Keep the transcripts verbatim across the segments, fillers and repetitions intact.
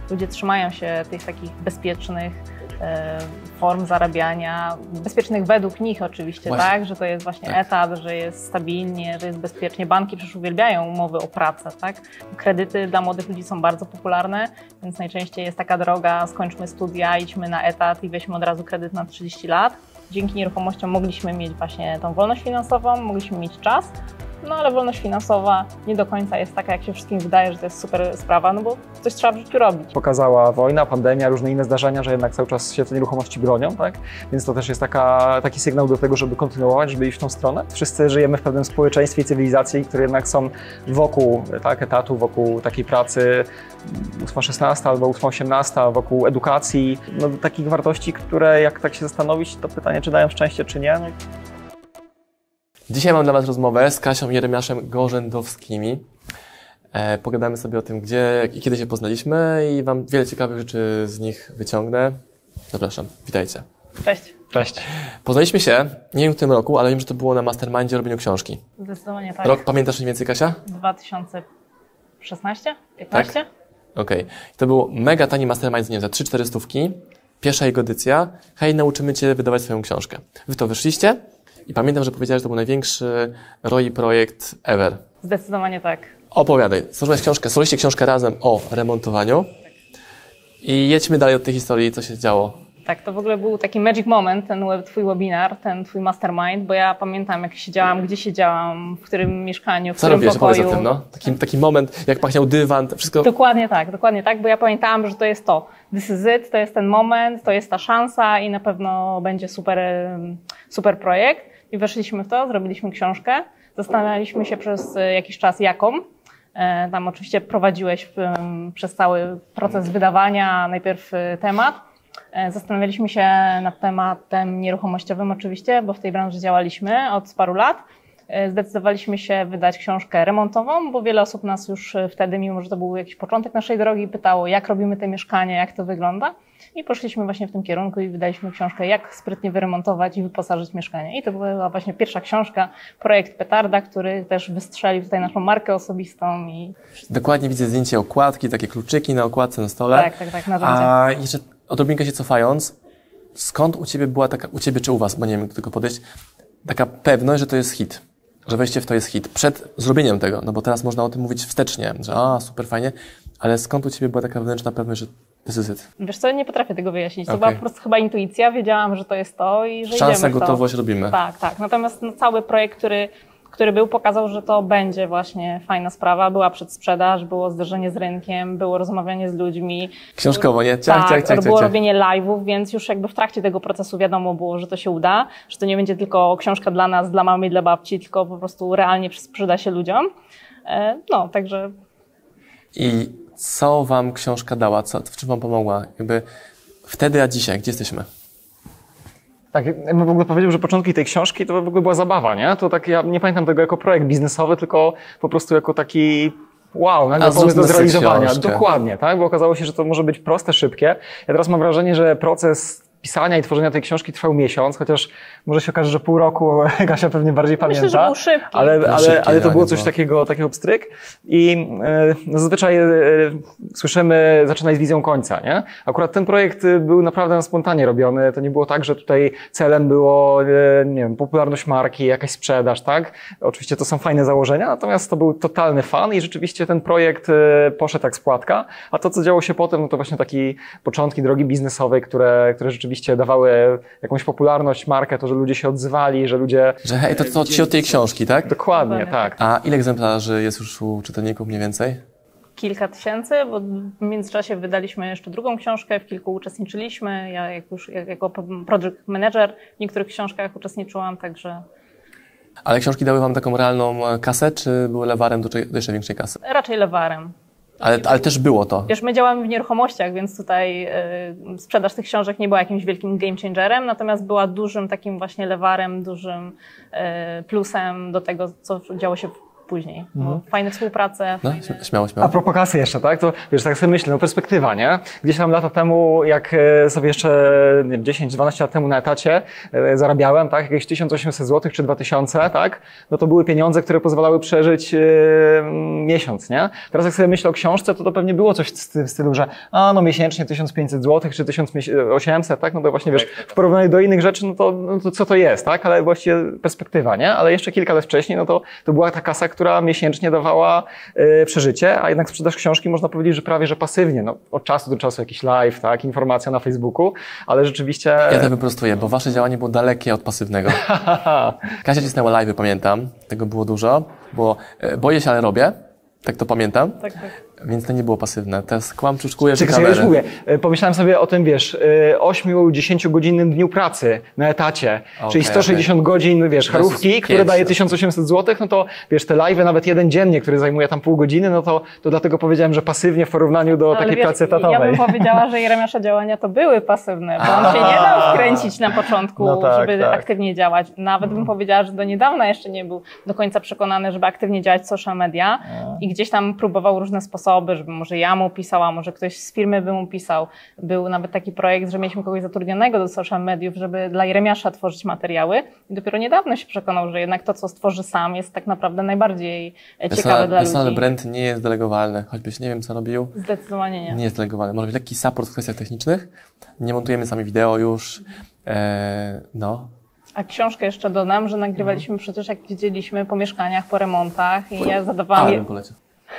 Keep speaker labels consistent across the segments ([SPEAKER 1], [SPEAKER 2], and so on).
[SPEAKER 1] ludzie trzymają się tych takich bezpiecznych e, form zarabiania, bezpiecznych według nich oczywiście,
[SPEAKER 2] Właśnie.
[SPEAKER 1] tak? Że to jest właśnie
[SPEAKER 2] Tak.
[SPEAKER 1] etat, że jest stabilnie, że jest bezpiecznie. Banki przecież uwielbiają umowy o pracę, tak? Kredyty dla młodych ludzi są bardzo popularne, więc najczęściej jest taka droga, skończmy studia, idźmy na etat i weźmy od razu kredyt na trzydzieści lat. Dzięki nieruchomościom mogliśmy mieć właśnie tą wolność finansową, mogliśmy mieć czas, no ale wolność finansowa nie do końca jest taka, jak się wszystkim wydaje, że to jest super sprawa, no bo coś trzeba w życiu robić.
[SPEAKER 3] Pokazała wojna, pandemia, różne inne zdarzenia, że jednak cały czas się te nieruchomości bronią, tak? Więc to też jest taka, taki sygnał do tego, żeby kontynuować, żeby iść w tą stronę. Wszyscy żyjemy w pewnym społeczeństwie i cywilizacji, które jednak są wokół tak, etatu, wokół takiej pracy ósma szesnasta albo ósma osiemnasta, wokół edukacji, no, takich wartości, które jak tak się zastanowić, to pytanie, czy dają szczęście, czy nie. No.
[SPEAKER 2] Dzisiaj mam dla Was rozmowę z Kasią i Jeremiaszem Gorzędowskimi. E, pogadamy sobie o tym, gdzie i kiedy się poznaliśmy i Wam wiele ciekawych rzeczy z nich wyciągnę. Zapraszam, witajcie.
[SPEAKER 1] Cześć.
[SPEAKER 3] Cześć.
[SPEAKER 2] Poznaliśmy się, nie wiem w tym roku, ale wiem, że to było na mastermindzie o robieniu książki.
[SPEAKER 1] Zdecydowanie tak.
[SPEAKER 2] Rok pamiętasz mniej więcej, Kasia?
[SPEAKER 1] dwa tysiące szesnaście? piętnaście?
[SPEAKER 2] Tak? Okej. Okay. To był mega tani mastermind, nie wiem, za trzy cztery stówki. Pierwsza jego edycja. Hej, nauczymy Cię wydawać swoją książkę. Wy to wyszliście i pamiętam, że powiedziałeś, że to był największy R O I projekt ever.
[SPEAKER 1] Zdecydowanie tak.
[SPEAKER 2] Opowiadaj. Stworzyłeś książkę, stworzyliście książkę razem o remontowaniu i jedźmy dalej od tej historii, co się działo.
[SPEAKER 1] Tak, to w ogóle był taki magic moment, ten web, twój webinar, ten twój mastermind, bo ja pamiętam, jak siedziałam, gdzie siedziałam, w którym mieszkaniu, w
[SPEAKER 2] Co
[SPEAKER 1] którym
[SPEAKER 2] robiłeś?
[SPEAKER 1] pokoju.
[SPEAKER 2] Opowiedz o tym, no. Taki, taki moment, jak pachniał dywan, to wszystko...
[SPEAKER 1] Dokładnie tak, dokładnie tak, bo ja pamiętałam, że to jest to. This is it, to jest ten moment, to jest ta szansa i na pewno będzie super, super projekt. I weszliśmy w to, zrobiliśmy książkę, zastanawialiśmy się przez jakiś czas jaką. Tam oczywiście prowadziłeś przez cały proces wydawania najpierw temat. Zastanawialiśmy się nad tematem nieruchomościowym oczywiście, bo w tej branży działaliśmy od paru lat. Zdecydowaliśmy się wydać książkę remontową, bo wiele osób nas już wtedy, mimo że to był jakiś początek naszej drogi, pytało, jak robimy te mieszkania, jak to wygląda. I poszliśmy właśnie w tym kierunku i wydaliśmy książkę, jak sprytnie wyremontować i wyposażyć mieszkanie. I to była właśnie pierwsza książka, projekt Petarda, który też wystrzelił tutaj naszą markę osobistą. I...
[SPEAKER 2] Dokładnie widzę zdjęcie okładki, takie kluczyki na okładce na stole.
[SPEAKER 1] Tak, tak, tak, narzędzie.
[SPEAKER 2] A jeszcze odrobinkę się cofając, skąd u Ciebie była taka, u Ciebie czy u Was, bo nie wiem, jak do tego podejść, taka pewność, że to jest hit, że wejście w to jest hit, przed zrobieniem tego, no bo teraz można o tym mówić wstecznie, że a, super fajnie, ale skąd u Ciebie była taka wewnętrzna pewność, że this is it?
[SPEAKER 1] Wiesz co, nie potrafię tego wyjaśnić, to
[SPEAKER 2] Okay.
[SPEAKER 1] była po prostu chyba intuicja, wiedziałam, że to jest to i że
[SPEAKER 2] Szansa,
[SPEAKER 1] idziemy w to.
[SPEAKER 2] gotowość, robimy.
[SPEAKER 1] Tak, tak, natomiast no, cały projekt, który który był, pokazał, że to będzie właśnie fajna sprawa. Była przedsprzedaż, było zderzenie z rynkiem, było rozmawianie z ludźmi.
[SPEAKER 2] Książkowo, nie? Ciach,
[SPEAKER 1] tak,
[SPEAKER 2] ciach, ciach,
[SPEAKER 1] było
[SPEAKER 2] ciach.
[SPEAKER 1] robienie live'ów, więc już jakby w trakcie tego procesu wiadomo było, że to się uda, że to nie będzie tylko książka dla nas, dla mamy i dla babci, tylko po prostu realnie przyda się ludziom. No, także...
[SPEAKER 2] I co Wam książka dała? Co, w czym Wam pomogła? Jakby wtedy, a dzisiaj, gdzie jesteśmy?
[SPEAKER 3] Tak, jakbym w ogóle powiedział, że początki tej książki to w ogóle była zabawa, nie? To tak, ja nie pamiętam tego jako projekt biznesowy, tylko po prostu jako taki wow, nagle pomysł do zrealizowania.
[SPEAKER 2] Książkę.
[SPEAKER 3] Dokładnie, tak? Bo okazało się, że to może być proste, szybkie. Ja teraz mam wrażenie, że proces pisania i tworzenia tej książki trwał miesiąc, chociaż może się okaże, że pół roku Kasia pewnie bardziej
[SPEAKER 1] Myślę,
[SPEAKER 3] pamięta.
[SPEAKER 1] że był szybki.
[SPEAKER 3] Ale,
[SPEAKER 2] Był
[SPEAKER 3] ale,
[SPEAKER 2] szybki,
[SPEAKER 3] ale to
[SPEAKER 2] tak,
[SPEAKER 3] było coś
[SPEAKER 2] było.
[SPEAKER 3] takiego, takiego pstryk. I e, no zazwyczaj e, słyszymy, zaczynaj z wizją końca, nie? Akurat ten projekt był naprawdę na spontanie robiony. To nie było tak, że tutaj celem było, e, nie wiem, popularność marki, jakaś sprzedaż, tak? Oczywiście to są fajne założenia, natomiast to był totalny fan i rzeczywiście ten projekt e, poszedł jak z płatka. A to, co działo się potem, no to właśnie taki początki drogi biznesowej, które, które rzeczywiście dawały jakąś popularność, markę, to, że ludzie się odzywali, że ludzie...
[SPEAKER 2] Że hej, to, to ci od tej książki, tak?
[SPEAKER 3] Dokładnie,
[SPEAKER 1] Dokładnie.
[SPEAKER 3] tak.
[SPEAKER 2] A ile egzemplarzy jest już u czytelników mniej więcej?
[SPEAKER 1] Kilka tysięcy, bo w międzyczasie wydaliśmy jeszcze drugą książkę, w kilku uczestniczyliśmy. Ja jak już jak, jako project manager w niektórych książkach uczestniczyłam, także...
[SPEAKER 2] Ale książki dały Wam taką realną kasę, czy były lewarem do, do jeszcze większej kasy?
[SPEAKER 1] Raczej lewarem.
[SPEAKER 2] Ale, ale też było to.
[SPEAKER 1] Wiesz, my działamy w nieruchomościach, więc tutaj y, sprzedaż tych książek nie była jakimś wielkim game changerem, natomiast była dużym takim właśnie lewarem, dużym y, plusem do tego, co działo się później. Mhm. Fajne współprace.
[SPEAKER 2] No,
[SPEAKER 1] fajne...
[SPEAKER 2] śmiało, śmiało.
[SPEAKER 3] A propos kasy jeszcze, tak? To wiesz, tak sobie myślę, no perspektywa, nie? Gdzieś tam lata temu, jak sobie jeszcze dziesięć dwanaście lat temu na etacie zarabiałem, tak? Jakieś tysiąc osiemset złotych czy dwa tysiące, tak? No to były pieniądze, które pozwalały przeżyć yy, miesiąc, nie? Teraz jak sobie myślę o książce, to to pewnie było coś w stylu, że a no miesięcznie tysiąc pięćset złotych czy tysiąc osiemset, tak? No to właśnie wiesz, w porównaniu do innych rzeczy, no to, no to co to jest, tak? Ale właściwie perspektywa, nie? Ale jeszcze kilka lat wcześniej, no to, to była ta kasa, która miesięcznie dawała yy, przeżycie, a jednak sprzedaż książki można powiedzieć, że prawie, że pasywnie, no od czasu do czasu jakiś live, tak? Informacja na Facebooku, ale rzeczywiście...
[SPEAKER 2] Ja to wyprostuję, bo wasze działanie było dalekie od pasywnego. Kasia cisnęła live'y, pamiętam, tego było dużo, bo e, boję się, ale robię, tak to pamiętam.
[SPEAKER 1] Tak, tak.
[SPEAKER 2] Więc to nie było pasywne. Teraz kłam, czuczkuję, że
[SPEAKER 3] Czekaj, ja już mówię. Pomyślałem sobie o tym, wiesz, osiem dziesięciogodzinnym dniu pracy na etacie, okay, czyli sto sześćdziesiąt okay. godzin, wiesz, charówki, które daje tysiąc osiemset złotych, no to wiesz, te live'y nawet jeden dziennie, który zajmuje tam pół godziny, no to, to dlatego powiedziałem, że pasywnie w porównaniu do
[SPEAKER 1] ale
[SPEAKER 3] takiej
[SPEAKER 1] wiesz,
[SPEAKER 3] pracy etatowej.
[SPEAKER 1] Ja bym powiedziała, że Jeremiasza działania to były pasywne, bo on się nie dał wkręcić na początku, no tak, żeby tak. aktywnie działać. Nawet bym powiedziała, że do niedawna jeszcze nie był do końca przekonany, żeby aktywnie działać w social media i gdzieś tam próbował różne sposoby, żeby może ja mu pisała, może ktoś z firmy by mu pisał. Był nawet taki projekt, że mieliśmy kogoś zatrudnionego do social mediów, żeby dla Jeremiasza tworzyć materiały i dopiero niedawno się przekonał, że jednak to, co stworzy sam, jest tak naprawdę najbardziej ciekawe
[SPEAKER 2] Personal,
[SPEAKER 1] dla
[SPEAKER 2] personal
[SPEAKER 1] ludzi.
[SPEAKER 2] brand nie jest delegowalny, choćbyś nie wiem, co robił.
[SPEAKER 1] Zdecydowanie nie.
[SPEAKER 2] Nie jest delegowalny. Może być lekki support w kwestiach technicznych. Nie montujemy sami wideo już. Eee, no.
[SPEAKER 1] A książkę jeszcze dodam, że nagrywaliśmy przecież, jak widzieliśmy, po mieszkaniach, po remontach i ja zadawałam...
[SPEAKER 2] Ale poleciał.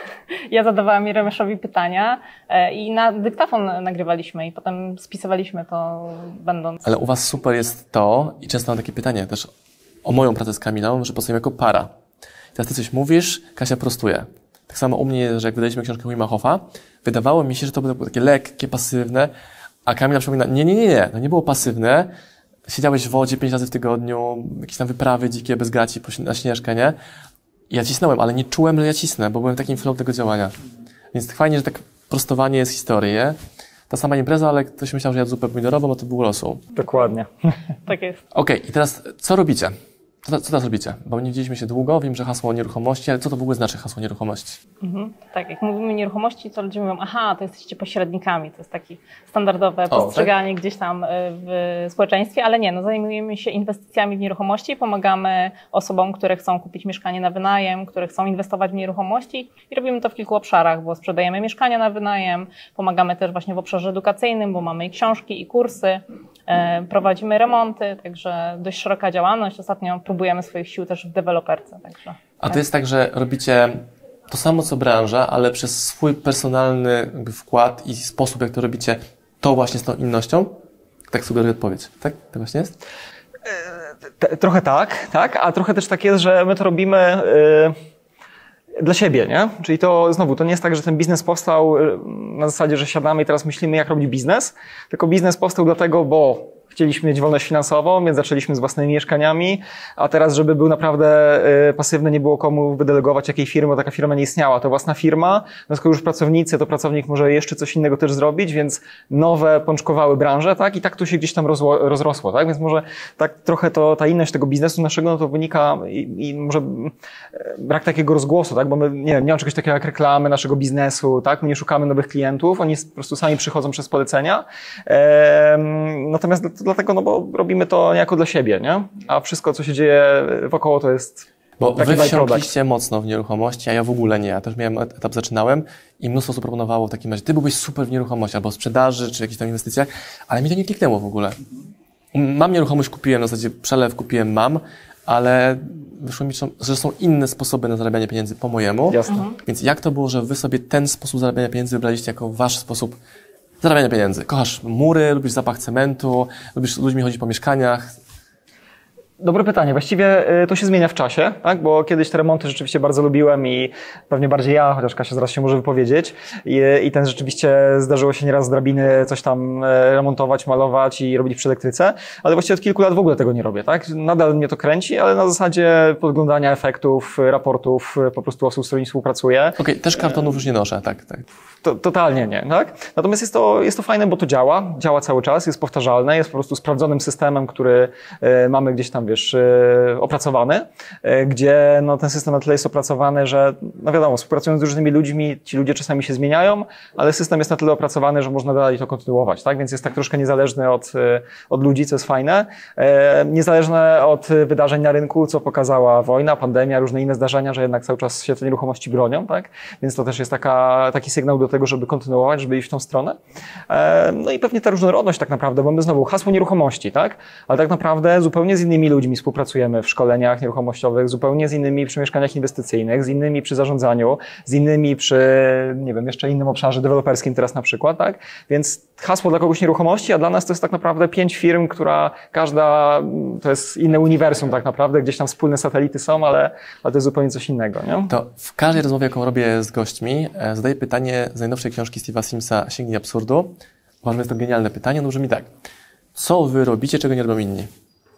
[SPEAKER 1] Ja zadawałam Jeremiaszowi pytania i na dyktafon nagrywaliśmy i potem spisywaliśmy to będąc...
[SPEAKER 2] Ale u was super jest to, i często mam takie pytanie też o moją pracę z Kamilą, że pracujemy jako para. Teraz ty coś mówisz, Kasia prostuje. Tak samo u mnie, że jak wydaliśmy książkę Wima Hofa, wydawało mi się, że to było takie lekkie, pasywne, a Kamila przypomina, nie, nie, nie, nie, to nie było pasywne. Siedziałeś w wodzie pięć razy w tygodniu, jakieś tam wyprawy dzikie, bez gaci, na Śnieżkę, nie? Ja cisnąłem, ale nie czułem, że ja cisnę, bo byłem w takim flow tego działania. Więc fajnie, że tak prostowanie jest historii, nie? Ta sama impreza, ale ktoś myślał, że ja zupę pomidorową, a to był losu.
[SPEAKER 3] Dokładnie.
[SPEAKER 1] Tak jest.
[SPEAKER 2] Okej, okay, i teraz co robicie? Co, co teraz robicie? Bo nie widzieliśmy się długo, wiem, że hasło nieruchomości, ale co to w ogóle znaczy hasło nieruchomości? Mhm.
[SPEAKER 1] Tak, jak mówimy nieruchomości, to ludzie mówią, aha, to jesteście pośrednikami, to jest takie standardowe postrzeganie o, tak? gdzieś tam w społeczeństwie, ale nie, no zajmujemy się inwestycjami w nieruchomości, pomagamy osobom, które chcą kupić mieszkanie na wynajem, które chcą inwestować w nieruchomości i robimy to w kilku obszarach, bo sprzedajemy mieszkania na wynajem, pomagamy też właśnie w obszarze edukacyjnym, bo mamy i książki, i kursy, prowadzimy remonty, także dość szeroka działalność. Ostatnio próbujemy swoich sił też w deweloperce. Także,
[SPEAKER 2] A to jest tak, że robicie to samo co branża, ale przez swój personalny jakby wkład i sposób, jak to robicie, to właśnie z tą innością? Tak sugeruję odpowiedź. Tak? To właśnie jest?
[SPEAKER 3] Trochę tak, tak, a trochę też tak jest, że my to robimy yy, dla siebie, nie? Czyli to znowu, to nie jest tak, że ten biznes powstał na zasadzie, że siadamy i teraz myślimy, jak robić biznes, tylko biznes powstał dlatego, bo chcieliśmy mieć wolność finansową, więc zaczęliśmy z własnymi mieszkaniami, a teraz, żeby był naprawdę y, pasywny, nie było komu wydelegować jakiej firmy, bo taka firma nie istniała. To własna firma, no skoro już pracownicy, to pracownik może jeszcze coś innego też zrobić, więc nowe pączkowały branże, tak? I tak to się gdzieś tam rozło, rozrosło, tak? Więc może tak trochę to, ta inność tego biznesu naszego, no to wynika i, i może brak takiego rozgłosu, tak? Bo my, nie wiem, nie ma czegoś takiego jak reklamy naszego biznesu, tak? My nie szukamy nowych klientów, oni po prostu sami przychodzą przez polecenia. Ehm, natomiast dlatego, no bo robimy to niejako dla siebie, nie? A wszystko, co się dzieje wokoło, to jest
[SPEAKER 2] Bo
[SPEAKER 3] taki
[SPEAKER 2] wy wsiąkliście mocno w nieruchomości, a ja w ogóle nie. Ja też miałem etap, zaczynałem i mnóstwo osób proponowało w takim razie, ty byłbyś super w nieruchomości, albo w sprzedaży, czy jakichś tam inwestycjach, ale mi to nie kliknęło w ogóle. Mam nieruchomość, kupiłem, na zasadzie przelew kupiłem, mam, ale wyszło mi, że są inne sposoby na zarabianie pieniędzy po mojemu.
[SPEAKER 3] Jasne.
[SPEAKER 2] Więc jak to było, że wy sobie ten sposób zarabiania pieniędzy wybraliście jako wasz sposób zarabiania pieniędzy? Kochasz mury, lubisz zapach cementu, lubisz z ludźmi chodzić po mieszkaniach?
[SPEAKER 3] Dobre pytanie. Właściwie to się zmienia w czasie, tak? Bo kiedyś te remonty rzeczywiście bardzo lubiłem i pewnie bardziej ja, chociaż Kasia zaraz się może wypowiedzieć. I, i ten rzeczywiście zdarzyło się nieraz z drabiny coś tam remontować, malować i robić przy elektryce, ale właściwie od kilku lat w ogóle tego nie robię, tak? Nadal mnie to kręci, ale na zasadzie podglądania efektów, raportów, po prostu osób, z którymi współpracuję.
[SPEAKER 2] Okej, okay, też kartonów już nie noszę, tak, tak.
[SPEAKER 3] To, totalnie nie, tak? Natomiast jest to, jest to fajne, bo to działa, działa cały czas, jest powtarzalne, jest po prostu sprawdzonym systemem, który y, mamy gdzieś tam tam wiesz, opracowany, gdzie no, ten system na tyle jest opracowany, że no wiadomo, współpracując z różnymi ludźmi, ci ludzie czasami się zmieniają, ale system jest na tyle opracowany, że można dalej to kontynuować, tak? Więc jest tak troszkę niezależny od, od ludzi, co jest fajne. Niezależne od wydarzeń na rynku, co pokazała wojna, pandemia, różne inne zdarzenia, że jednak cały czas się te nieruchomości bronią, tak? Więc to też jest taka, taki sygnał do tego, żeby kontynuować, żeby iść w tą stronę. No i pewnie ta różnorodność tak naprawdę, bo my znowu hasło nieruchomości, tak? Ale tak naprawdę zupełnie z innymi ludźmi współpracujemy w szkoleniach nieruchomościowych, zupełnie z innymi przy mieszkaniach inwestycyjnych, z innymi przy zarządzaniu, z innymi przy, nie wiem, jeszcze innym obszarze deweloperskim teraz na przykład, tak? Więc hasło dla kogoś nieruchomości, a dla nas to jest tak naprawdę pięć firm, która każda, to jest inne uniwersum tak naprawdę, gdzieś tam wspólne satelity są, ale, ale to jest zupełnie coś innego, nie?
[SPEAKER 2] To w każdej rozmowie, jaką robię z gośćmi, zadaję pytanie z najnowszej książki Steve'a Simsa Sięgnij absurdu. Uważam, że jest to genialne pytanie. No brzmi tak. Co wy robicie, czego nie robią inni?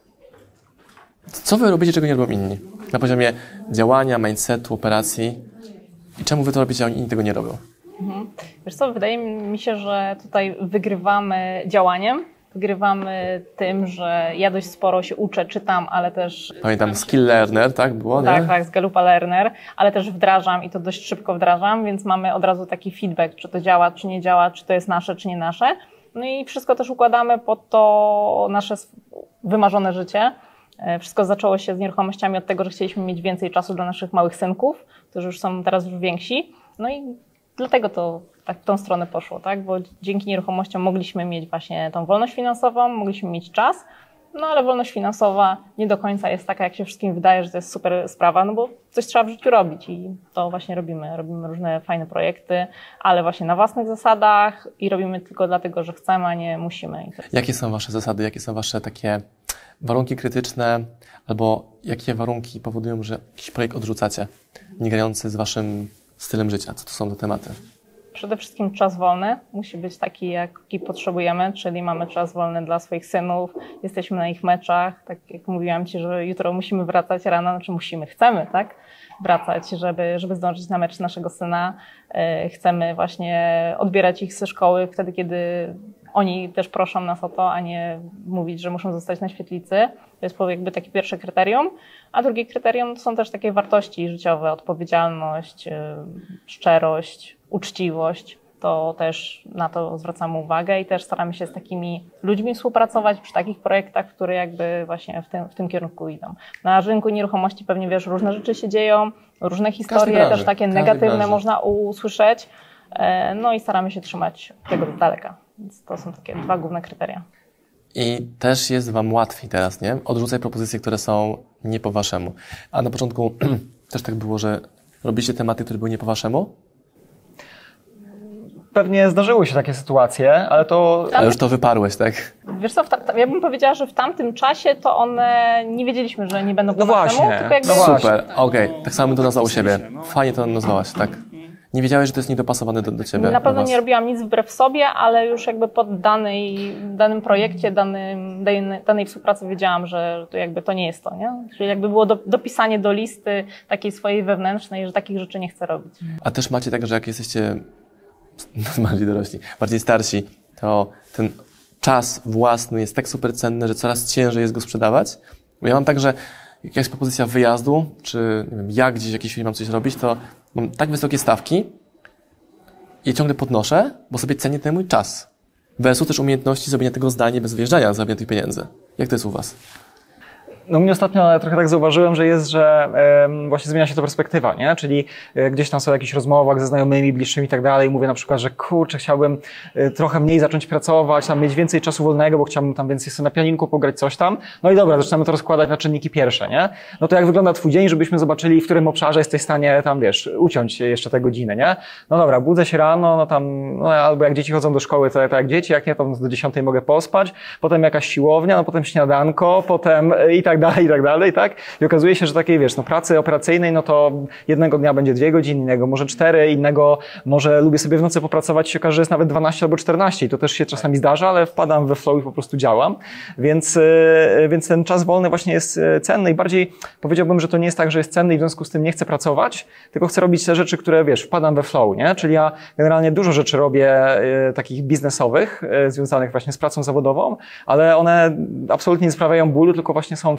[SPEAKER 2] Co wy robicie, czego nie robią inni? Na poziomie działania, mindsetu, operacji. I czemu wy to robicie, a inni tego nie robią?
[SPEAKER 1] Mhm. Wiesz co, wydaje mi się, że tutaj wygrywamy działaniem. Wygrywamy tym, że ja dość sporo się uczę, czytam, ale też...
[SPEAKER 2] Pamiętam, skill learner, tak było, nie?
[SPEAKER 1] Tak, tak, z Gallupa Learner, ale też wdrażam i to dość szybko wdrażam, więc mamy od razu taki feedback, czy to działa, czy nie działa, czy to jest nasze, czy nie nasze. No i wszystko też układamy pod to nasze wymarzone życie. Wszystko zaczęło się z nieruchomościami od tego, że chcieliśmy mieć więcej czasu dla naszych małych synków, którzy już są teraz już więksi. No i dlatego to tak w tą stronę poszło, tak? Bo dzięki nieruchomościom mogliśmy mieć właśnie tą wolność finansową, mogliśmy mieć czas, no ale wolność finansowa nie do końca jest taka, jak się wszystkim wydaje, że to jest super sprawa, no bo coś trzeba w życiu robić i to właśnie robimy. Robimy różne fajne projekty, ale właśnie na własnych zasadach i robimy tylko dlatego, że chcemy, a nie musimy.
[SPEAKER 2] Jakie są wasze zasady, jakie są wasze takie warunki krytyczne, albo jakie warunki powodują, że jakiś projekt odrzucacie, nie grający z waszym stylem życia? Co to są za tematy?
[SPEAKER 1] Przede wszystkim czas wolny musi być taki, jaki potrzebujemy, czyli mamy czas wolny dla swoich synów, jesteśmy na ich meczach, tak jak mówiłam Ci, że jutro musimy wracać rano, znaczy musimy, chcemy, tak, wracać, żeby, żeby zdążyć na mecz naszego syna. Chcemy właśnie odbierać ich ze szkoły wtedy, kiedy oni też proszą nas o to, a nie mówić, że muszą zostać na świetlicy. To jest jakby takie pierwsze kryterium. A drugie kryterium to są też takie wartości życiowe, odpowiedzialność, szczerość, uczciwość. To też na to zwracamy uwagę i też staramy się z takimi ludźmi współpracować przy takich projektach, które jakby właśnie w tym, w tym kierunku idą. Na rynku nieruchomości pewnie wiesz, różne rzeczy się dzieją, różne historie, też takie negatywne branży można usłyszeć. No i staramy się trzymać tego z daleka. Więc to są takie dwa główne kryteria.
[SPEAKER 2] I też jest wam łatwiej teraz, nie? Odrzucaj propozycje, które są nie po waszemu. A na początku też tak było, że robiliście tematy, które były nie po waszemu?
[SPEAKER 3] Pewnie zdarzyły się takie sytuacje, ale to...
[SPEAKER 2] Ale już to wyparłeś, tak?
[SPEAKER 1] Wiesz co, ja bym powiedziała, że w tamtym czasie to one nie wiedzieliśmy, że nie będą po
[SPEAKER 3] no
[SPEAKER 1] naszemu,
[SPEAKER 3] właśnie,
[SPEAKER 1] tylko jakby...
[SPEAKER 3] no
[SPEAKER 2] Super, okej. Okay. Tak samo bym to nazwał u siebie. Fajnie to nazwałaś, tak? Nie wiedziałeś, że to jest niedopasowane do, do ciebie?
[SPEAKER 1] Na pewno nie robiłam nic wbrew sobie, ale już jakby pod danej, danym projekcie, danym, danej, danej współpracy wiedziałam, że to jakby to nie jest to, nie? Czyli jakby było do, dopisanie do listy takiej swojej wewnętrznej, że takich rzeczy nie chcę robić.
[SPEAKER 2] A też macie tak, że jak jesteście bardziej dorośli, bardziej starsi, to ten czas własny jest tak super cenny, że coraz ciężej jest go sprzedawać. Bo ja mam tak, że jak jest propozycja wyjazdu, czy nie wiem, ja gdzieś jakiś film mam coś robić, to mam tak wysokie stawki i ciągle podnoszę, bo sobie cenię ten mój czas. Versus też umiejętności zrobienia tego zdania bez wyjeżdżania, zrobienia tych pieniędzy. Jak to jest u was?
[SPEAKER 3] No mnie ostatnio trochę tak zauważyłem, że jest, że e, właśnie zmienia się to perspektywa, nie? Czyli e, gdzieś tam są w jakichś rozmowach ze znajomymi, bliższymi i tak dalej. Mówię na przykład, że kurczę, chciałbym e, trochę mniej zacząć pracować, tam mieć więcej czasu wolnego, bo chciałbym tam więcej sobie na pianinku pograć, coś tam. No i dobra, zaczynamy to rozkładać na czynniki pierwsze, nie? No to jak wygląda twój dzień, żebyśmy zobaczyli, w którym obszarze jesteś w stanie tam, wiesz, uciąć jeszcze te godziny, nie? No dobra, budzę się rano, no tam, no albo jak dzieci chodzą do szkoły, to, to jak dzieci, jak nie, to do dziesiątej mogę pospać, potem jakaś siłownia, no potem śniadanko, potem i tak dalej, i tak dalej, tak? I okazuje się, że takiej, wiesz, no pracy operacyjnej, no to jednego dnia będzie dwie godziny, innego może cztery, innego może lubię sobie w nocy popracować i się okaże, że jest nawet dwanaście albo czternaście i to też się czasami zdarza, ale wpadam we flow i po prostu działam, więc, więc ten czas wolny właśnie jest cenny i bardziej powiedziałbym, że to nie jest tak, że jest cenny i w związku z tym nie chcę pracować, tylko chcę robić te rzeczy, które, wiesz, wpadam we flow, nie? Czyli ja generalnie dużo rzeczy robię takich biznesowych, związanych właśnie z pracą zawodową, ale one absolutnie nie sprawiają bólu, tylko właśnie są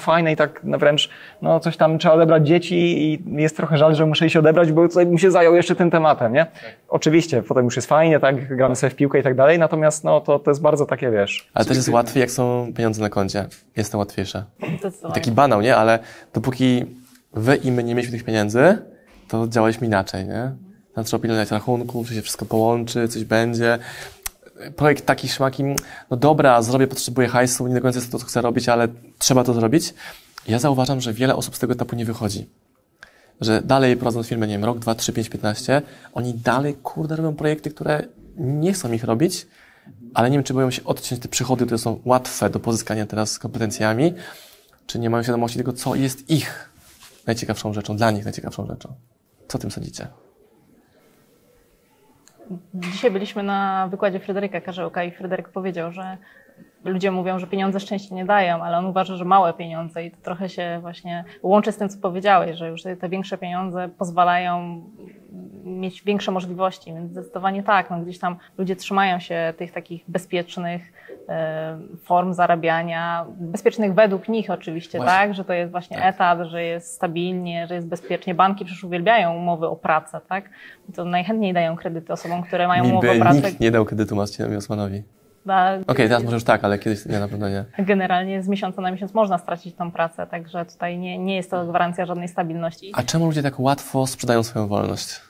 [SPEAKER 3] fajne i tak wręcz, no coś tam trzeba odebrać dzieci i jest trochę żal, że muszę iść odebrać, bo tutaj bym się zajął jeszcze tym tematem, nie? Tak. Oczywiście, potem już jest fajnie, tak, gramy sobie w piłkę i tak dalej, natomiast no to, to jest bardzo takie, wiesz...
[SPEAKER 2] Ale też jest łatwiej, jak są pieniądze na koncie. Jest to łatwiejsze. Taki banał, nie? Ale dopóki wy i my nie mieliśmy tych pieniędzy, to działaliśmy inaczej, nie? Tam trzeba pilnować rachunków, czy się wszystko połączy, coś będzie. Projekt taki szmaki, no dobra, zrobię, potrzebuję hajsu, nie do końca jest to, co chcę robić, ale trzeba to zrobić. Ja zauważam, że wiele osób z tego etapu nie wychodzi. Że dalej prowadzą firmę, nie wiem, rok, dwa, trzy, pięć, piętnaście, oni dalej, kurde, robią projekty, które nie chcą ich robić, ale nie wiem, czy boją się odciąć te przychody, które są łatwe do pozyskania teraz z kompetencjami, czy nie mają świadomości tego, co jest ich najciekawszą rzeczą, dla nich najciekawszą rzeczą. Co o tym sądzicie?
[SPEAKER 1] Dzisiaj byliśmy na wykładzie Fryderyka Karzełka i Fryderyk powiedział, że ludzie mówią, że pieniądze szczęście nie dają, ale on uważa, że małe pieniądze i to trochę się właśnie łączy z tym, co powiedziałeś, że już te większe pieniądze pozwalają mieć większe możliwości, więc zdecydowanie tak, no gdzieś tam ludzie trzymają się tych takich bezpiecznych e, form zarabiania, bezpiecznych według nich oczywiście, właśnie. Tak, że to jest właśnie tak. Etat, że jest stabilnie, że jest bezpiecznie. Banki przecież uwielbiają umowy o pracę, tak? To najchętniej dają kredyty osobom, które mają
[SPEAKER 2] Niby
[SPEAKER 1] umowę o pracę.
[SPEAKER 2] Nikt nie dał kredytu Marcinowi Osmanowi. Okej, okay, teraz może już tak, ale kiedyś nie, na pewno nie.
[SPEAKER 1] Generalnie z miesiąca na miesiąc można stracić tą pracę, także tutaj nie, nie jest to gwarancja żadnej stabilności.
[SPEAKER 2] A czemu ludzie tak łatwo sprzedają swoją wolność?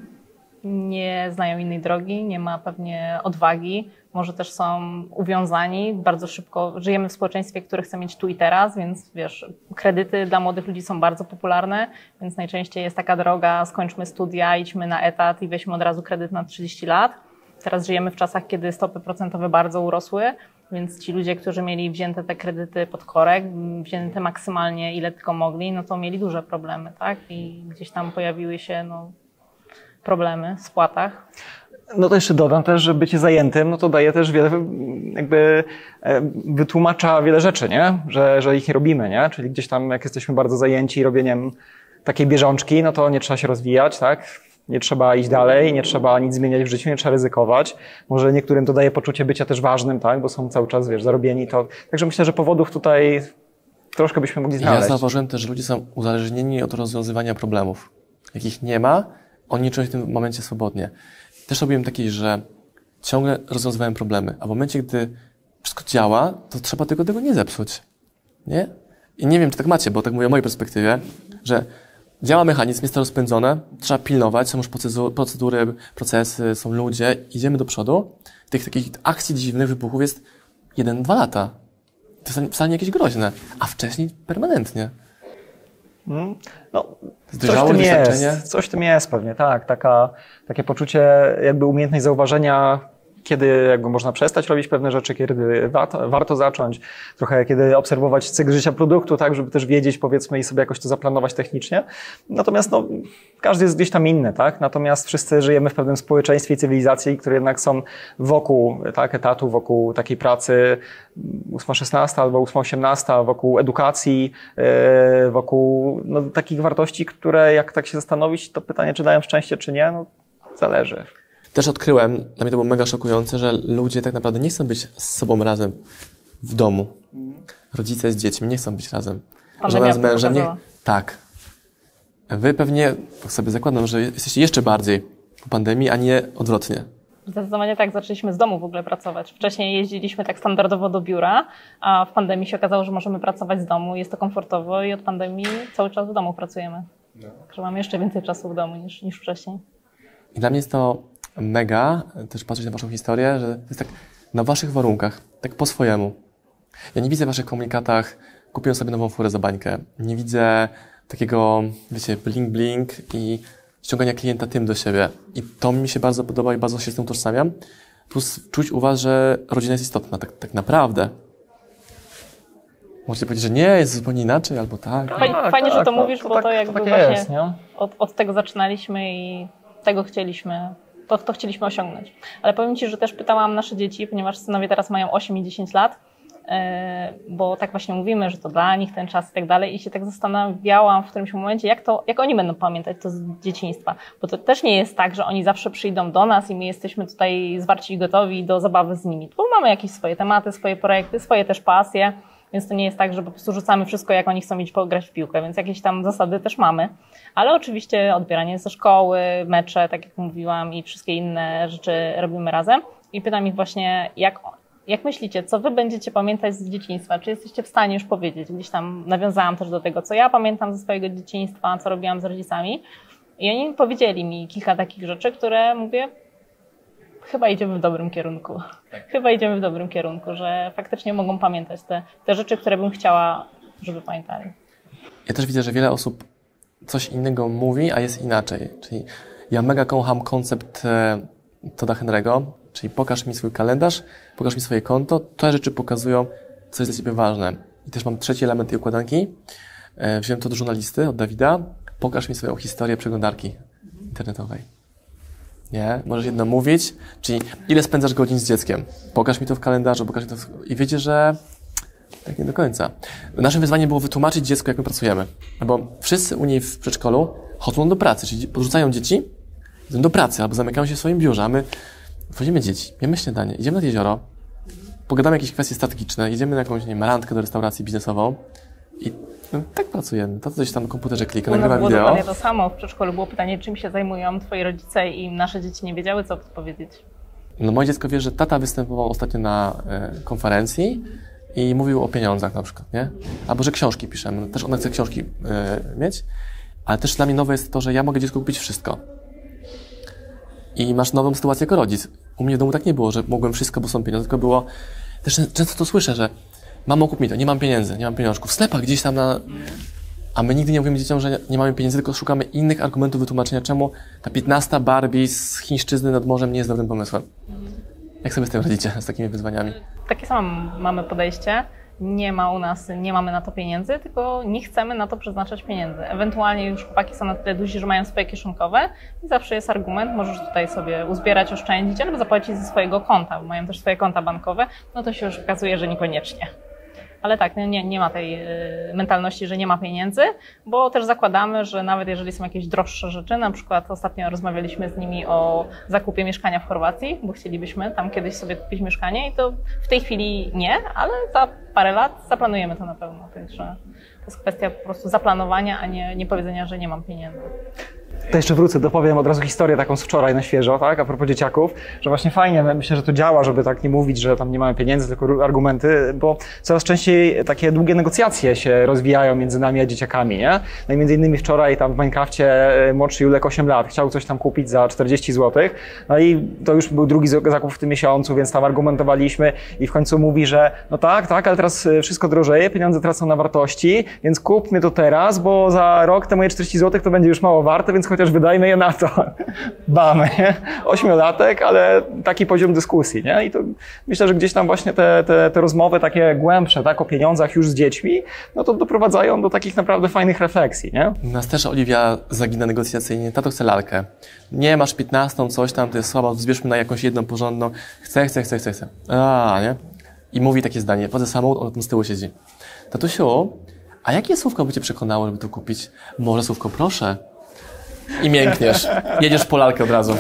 [SPEAKER 1] Nie znają innej drogi, nie ma pewnie odwagi, może też są uwiązani bardzo szybko. Żyjemy w społeczeństwie, które chce mieć tu i teraz, więc wiesz, kredyty dla młodych ludzi są bardzo popularne, więc najczęściej jest taka droga, skończmy studia, idźmy na etat i weźmy od razu kredyt na trzydzieści lat. Teraz żyjemy w czasach, kiedy stopy procentowe bardzo urosły, więc ci ludzie, którzy mieli wzięte te kredyty pod korek, wzięte maksymalnie ile tylko mogli, no to mieli duże problemy, tak? I gdzieś tam pojawiły się no, problemy w spłatach.
[SPEAKER 3] No to jeszcze dodam też, że bycie zajętym, no to daje też wiele, jakby wytłumacza wiele rzeczy, nie? Że, że ich nie robimy, nie? Czyli gdzieś tam jak jesteśmy bardzo zajęci robieniem takiej bieżączki, no to nie trzeba się rozwijać, tak? Nie trzeba iść dalej, nie trzeba nic zmieniać w życiu, nie trzeba ryzykować. Może niektórym to daje poczucie bycia też ważnym, tak? Bo są cały czas, wiesz, zarobieni. To... Także myślę, że powodów tutaj troszkę byśmy mogli znaleźć.
[SPEAKER 2] Ja zauważyłem też, że ludzie są uzależnieni od rozwiązywania problemów. Jak ich nie ma, oni czują się w tym momencie swobodnie. Też robiłem taki, że ciągle rozwiązywałem problemy, a w momencie, gdy wszystko działa, to trzeba tylko tego nie zepsuć. Nie? I nie wiem, czy tak macie, bo tak mówię o mojej perspektywie, że działa mechanizm, jest to rozpędzone, trzeba pilnować, są już procedury, procesy, są ludzie, idziemy do przodu. Tych takich akcji dziwnych, wybuchów jest jeden, dwa lata. To jest wcale nie jakieś groźne, a wcześniej permanentnie.
[SPEAKER 3] Hmm. No, coś w tym jest, coś w tym jest pewnie, tak. Taka, takie poczucie, jakby umiejętność zauważenia, kiedy jakby można przestać robić pewne rzeczy, kiedy warto, warto zacząć, trochę kiedy obserwować cykl życia produktu, tak, żeby też wiedzieć, powiedzmy, i sobie jakoś to zaplanować technicznie. Natomiast no, każdy jest gdzieś tam inny, tak? Natomiast wszyscy żyjemy w pewnym społeczeństwie i cywilizacji, które jednak są wokół, tak, etatu, wokół takiej pracy ósma szesnasta albo ósma osiemnasta, wokół edukacji, yy, wokół no, takich wartości, które jak tak się zastanowić, to pytanie, czy dają szczęście, czy nie, no zależy. Też
[SPEAKER 2] odkryłem, dla mnie to było mega szokujące, że ludzie tak naprawdę nie chcą być z sobą razem w domu. Rodzice z dziećmi nie chcą być razem. Żona z mężem nie... Tak. Wy pewnie, tak sobie zakładam, że jesteście jeszcze bardziej po pandemii, a nie odwrotnie.
[SPEAKER 1] Zdecydowanie tak, zaczęliśmy z domu w ogóle pracować. Wcześniej jeździliśmy tak standardowo do biura, a w pandemii się okazało, że możemy pracować z domu, jest to komfortowo i od pandemii cały czas w domu pracujemy. No. Także mamy jeszcze więcej czasu w domu niż, niż wcześniej.
[SPEAKER 2] I dla mnie jest to mega, też patrzeć na waszą historię, że to jest tak na waszych warunkach, tak po swojemu. Ja nie widzę w waszych komunikatach, kupiłem sobie nową furę za bańkę. Nie widzę takiego, wiecie, bling bling i ściągania klienta tym do siebie. I to mi się bardzo podoba i bardzo się z tym utożsamiam. Plus czuć u was, że rodzina jest istotna, tak, tak naprawdę. Możecie powiedzieć, że nie, jest zupełnie inaczej, albo tak.
[SPEAKER 1] Fajnie,
[SPEAKER 3] tak,
[SPEAKER 1] fajnie
[SPEAKER 3] tak,
[SPEAKER 1] że to
[SPEAKER 3] no,
[SPEAKER 1] mówisz,
[SPEAKER 3] to
[SPEAKER 1] bo
[SPEAKER 3] tak,
[SPEAKER 1] to jakby
[SPEAKER 3] to tak
[SPEAKER 1] właśnie
[SPEAKER 3] jest, nie?
[SPEAKER 1] Od, od tego zaczynaliśmy i tego chcieliśmy, to, to chcieliśmy osiągnąć. Ale powiem ci, że też pytałam nasze dzieci, ponieważ synowie teraz mają osiem i dziesięć lat, yy, bo tak właśnie mówimy, że to dla nich ten czas i tak dalej i się tak zastanawiałam w którymś momencie, jak to, jak oni będą pamiętać to z dzieciństwa. Bo to też nie jest tak, że oni zawsze przyjdą do nas i my jesteśmy tutaj zwarci i gotowi do zabawy z nimi. Bo mamy jakieś swoje tematy, swoje projekty, swoje też pasje. Więc to nie jest tak, że po prostu rzucamy wszystko, jak oni chcą iść pograć w piłkę, więc jakieś tam zasady też mamy. Ale oczywiście odbieranie ze szkoły, mecze, tak jak mówiłam, i wszystkie inne rzeczy robimy razem. I pytam ich właśnie, jak, jak myślicie, co wy będziecie pamiętać z dzieciństwa? Czy jesteście w stanie już powiedzieć? Gdzieś tam nawiązałam też do tego, co ja pamiętam ze swojego dzieciństwa, co robiłam z rodzicami. I oni powiedzieli mi kilka takich rzeczy, które mówię, chyba idziemy w dobrym kierunku. Tak. Chyba idziemy w dobrym kierunku, że faktycznie mogą pamiętać te, te rzeczy, które bym chciała, żeby pamiętali.
[SPEAKER 2] Ja też widzę, że wiele osób coś innego mówi, a jest inaczej. Czyli ja mega kocham koncept Todda Henry'ego, czyli pokaż mi swój kalendarz, pokaż mi swoje konto. Te rzeczy pokazują, co jest dla ciebie ważne. I też mam trzeci element tej układanki. Wziąłem to do żurnalisty, od Dawida. Pokaż mi swoją historię przeglądarki internetowej. Nie? Możesz jedno mówić, czyli ile spędzasz godzin z dzieckiem. Pokaż mi to w kalendarzu, pokaż mi to w... I wiecie, że tak nie do końca. Naszym wyzwaniem było wytłumaczyć dziecku, jak my pracujemy. Bo wszyscy u niej w przedszkolu chodzą do pracy, czyli podrzucają dzieci, idą do pracy albo zamykają się w swoim biurze, a my wchodzimy dzieci, jemy śniadanie, idziemy nad jezioro, pogadamy jakieś kwestie strategiczne, idziemy na jakąś, nie wiem, randkę do restauracji biznesową i no, tak pracujemy. To coś tam na komputerze klika, nagrywa wideo.
[SPEAKER 1] Dokładnie to samo. W przedszkolu było pytanie, czym się zajmują twoi rodzice i nasze dzieci nie wiedziały, co odpowiedzieć.
[SPEAKER 2] No moje dziecko wie, że tata występował ostatnio na e, konferencji i mówił o pieniądzach na przykład, nie? Albo, że książki piszemy. Też ona chce książki e, mieć, ale też dla mnie nowe jest to, że ja mogę dziecku kupić wszystko. I masz nową sytuację jako rodzic. U mnie w domu tak nie było, że mogłem wszystko, bo są pieniądze, tylko było... Też często to słyszę, że mamo, kup mi to, nie mam pieniędzy, nie mam pieniążków. W sklepach gdzieś tam na... A my nigdy nie mówimy dzieciom, że nie mamy pieniędzy, tylko szukamy innych argumentów wytłumaczenia, czemu ta piętnasta Barbie z chińszczyzny nad morzem nie jest dobrym pomysłem. Jak sobie z tym radzicie, z takimi wyzwaniami?
[SPEAKER 1] Takie samo mamy podejście. Nie ma u nas, nie mamy na to pieniędzy, tylko nie chcemy na to przeznaczać pieniędzy. Ewentualnie już chłopaki są na tyle duzi, że mają swoje kieszonkowe i zawsze jest argument, możesz tutaj sobie uzbierać, oszczędzić albo zapłacić ze swojego konta, bo mają też swoje konta bankowe, no to się już okazuje, że niekoniecznie. Ale tak, nie, nie ma tej y, mentalności, że nie ma pieniędzy, bo też zakładamy, że nawet jeżeli są jakieś droższe rzeczy, na przykład ostatnio rozmawialiśmy z nimi o zakupie mieszkania w Chorwacji, bo chcielibyśmy tam kiedyś sobie kupić mieszkanie i to w tej chwili nie, ale za parę lat zaplanujemy to na pewno. Także to jest kwestia po prostu zaplanowania, a nie, nie powiedzenia, że nie mam pieniędzy.
[SPEAKER 3] To jeszcze wrócę, dopowiem od razu historię taką z wczoraj na świeżo, tak, a propos dzieciaków, że właśnie fajnie, myślę, że to działa, żeby tak nie mówić, że tam nie mamy pieniędzy, tylko argumenty, bo coraz częściej takie długie negocjacje się rozwijają między nami a dzieciakami, nie? No i między innymi wczoraj tam w Minecrafcie młodszy Julek osiem lat chciał coś tam kupić za czterdzieści złotych, no i to już był drugi zakup w tym miesiącu, więc tam argumentowaliśmy i w końcu mówi, że no tak, tak, ale teraz wszystko drożeje, pieniądze tracą na wartości, więc kupmy to teraz, bo za rok te moje czterdzieści złotych to będzie już mało warte, więc chociaż wydajmy je na to. Bamy, ośmiolatek, ale taki poziom dyskusji, nie? I to myślę, że gdzieś tam właśnie te, te, te rozmowy takie głębsze, tak, o pieniądzach już z dziećmi, no to doprowadzają do takich naprawdę fajnych refleksji, nie?
[SPEAKER 2] Nas też Oliwia zagina negocjacyjnie. Tato chce lalkę. Nie, masz piętnastą, coś tam, to jest słabo, zbierzmy na jakąś jedną porządną. Chcę, chcę, chcę, chcę, chcę. A, nie? I mówi takie zdanie. Wchodzę samochód, on tam z tyłu siedzi. Tatusiu, a jakie słówko by cię przekonało, żeby to kupić? Może słówko proszę? I miękniesz. Jedziesz po lalkę od razu.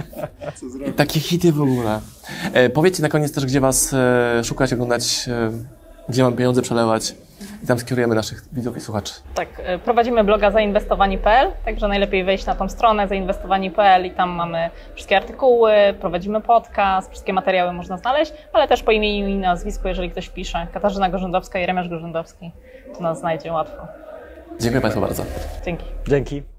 [SPEAKER 2] I takie hity w ogóle. E, powiedzcie na koniec też, gdzie was e, szukać, oglądać, e, gdzie mam pieniądze przelewać. I tam skierujemy naszych widzów i słuchaczy.
[SPEAKER 1] Tak, prowadzimy bloga zainwestowani kropka p l, także najlepiej wejść na tą stronę zainwestowani kropka p l i tam mamy wszystkie artykuły, prowadzimy podcast, wszystkie materiały można znaleźć, ale też po imieniu i nazwisku, jeżeli ktoś pisze. Katarzyna Gorzędowska i Remiasz Gorzędowski, to nas znajdzie łatwo.
[SPEAKER 2] Dziękuję Państwu bardzo.
[SPEAKER 1] Dzięki.
[SPEAKER 3] Dzięki.